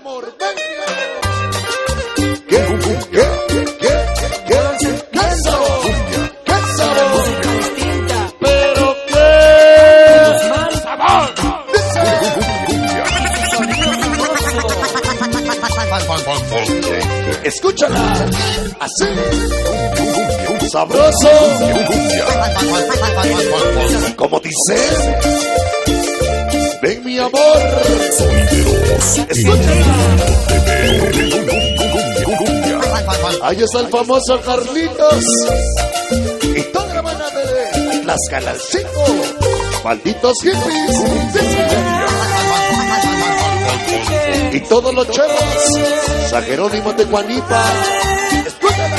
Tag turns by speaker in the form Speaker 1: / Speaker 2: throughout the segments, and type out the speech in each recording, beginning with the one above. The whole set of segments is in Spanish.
Speaker 1: amor, venga. ¿Qué sabor? ¿Qué sabor? Pero qué sabor. Escúchala, así, sabroso, como dice, ven mi amor, escúchala. Ahí está el famoso Carlitos y toda la banda de las Calancingo, malditos hippies, y todos los cheros, San Jerónimo de Guanipa. Escúchame.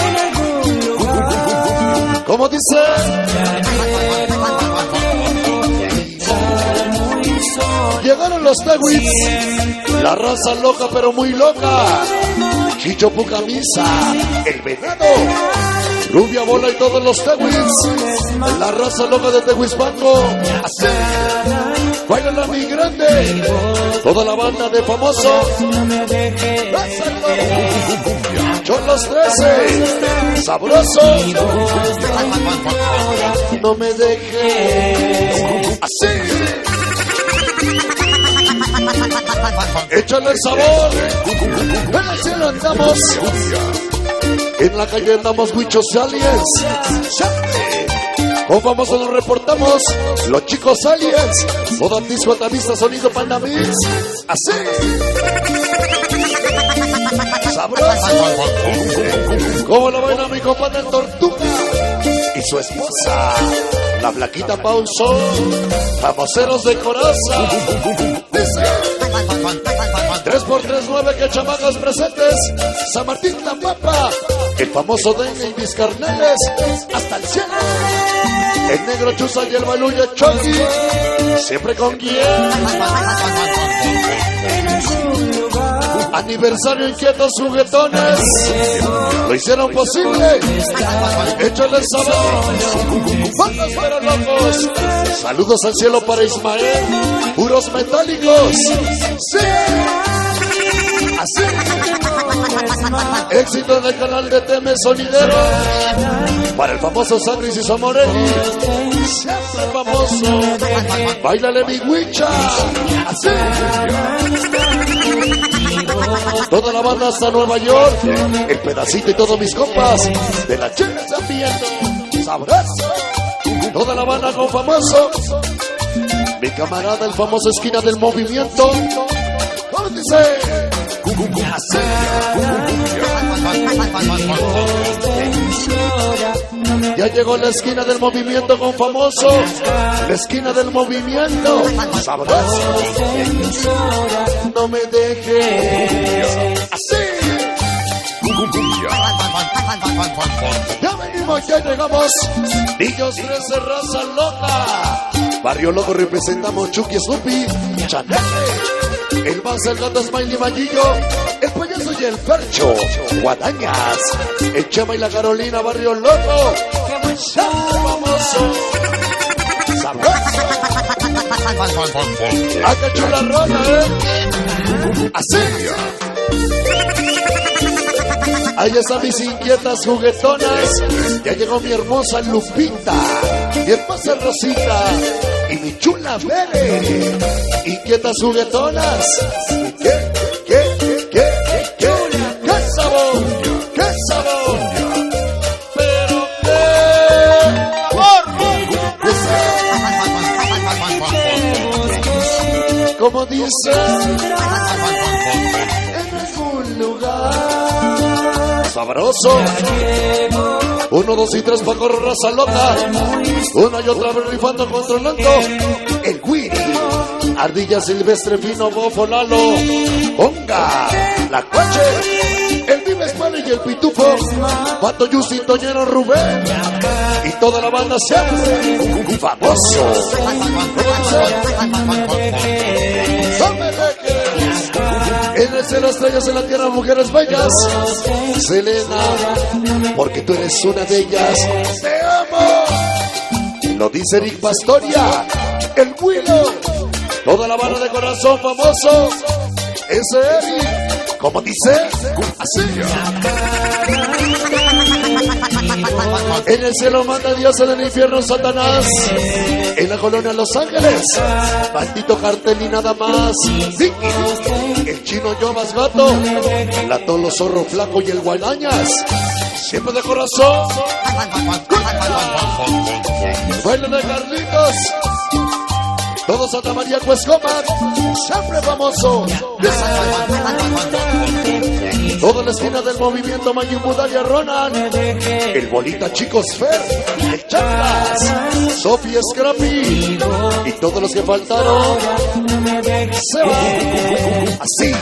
Speaker 1: ¿Cómo dice? Llegaron los Tehuis, la raza loca pero muy loca. Chicho Pucamisa, el venado, Rubia Bola y todos los Tehuis, la raza loca de Tehuispango. Así, baila mi grande, toda la banda de famoso. Son los 13, sabroso. No me dejes. Así. Échale el sabor. En el cielo andamos, en la calle andamos, Huichos Aliens. Con famosos nos reportamos, los chicos aliens. Toda Tisco, Tavista, sonido Pandamix. Así. Sabroso. Como lo baila mi compadre Tortuga y su esposa, la flaquita Pauso. Famoseros de coraza. 3x39 que chamacas presentes. San Martín la Papa, el famoso Dengue y mis carneles hasta el cielo. El negro Chuza y el Baluya Chucky, siempre con guía. Aniversario inquietos juguetones, lo hicieron posible. Échale el sabor. Bandas pero locos. Saludos al cielo para Ismael. Puros metálicos. Sí. Así. Éxito en el canal de Teme Sonidero. Para el famoso Sandris y Somorelli. Siempre famoso. Báilale mi huicha. Así. Toda la banda hasta Nueva York. El pedacito y todos mis compas de la chela están viendo. Sabroso. Toda la banda con famoso. Mi camarada, el famoso esquina del movimiento. ¿Cómo dice? Ya llegó la esquina del movimiento con famoso. La esquina del movimiento. Sabroso. No me dejes. Así. Ya venimos, ya llegamos. Niños 13, raza loca. Barrio Loco representamos Chucky, Snoopy, Chanel, el más, el gato, Smiley, Mallillo, el payaso y el Percho, Guadañas, el Chema y la Carolina, Barrio Loco. Famoso. Sabroso. Acá chula rola, así. Ahí están mis inquietas juguetonas. Ya llegó mi hermosa Lupita, mi hermosa Rosita y mi chula Bere. Inquietas juguetonas. ¿Qué sabor? ¿Qué sabor? Pero qué amor. Como dice, en algún lugar sabroso. 1, 2 y 3 pa' correr raza loca. Una y otra vez rifando, controlando. El Wiri, Ardilla Silvestre, Fino, Bofo, Lalo, Ponga, La Coche, el Vive Escuela y el Pitufo, Pato, Justin, Toñero, Rubén y toda la banda siempre famoso. En el cielo estrellas, en la tierra mujeres bellas. Selena, porque tú eres una de ellas. Te amo. Lo dice Eric Pastoria, el Willow. Toda la banda de corazón famoso. ese Eric, como dice, así. En el cielo manda Dios, en el infierno Satanás. En la colonia Los Ángeles, maldito cartel y nada más. Vicky, el chino yo más gato, la Tolo Zorro Flaco y el Guadañas. Siempre de corazón. Baile de Carlitos. Todo Santa María Cuescoman, siempre famoso. Toda la esquina del movimiento Mayimbudalia Ronald. El Bolita Chicos Fer, el Chaclas, Sofía Scrappy y todos los que faltaron. Se va así.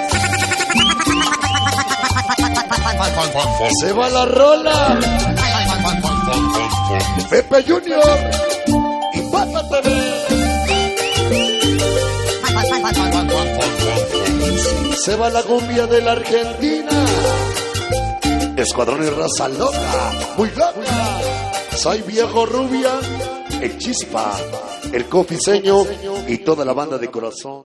Speaker 1: Se va la rola. Pepe Junior y Pata TV. Se va la cumbia de la Argentina. Escuadrón y raza loca, muy loca. Soy viejo rubia, el Chispa, el Cofiseño y toda la banda de corazón.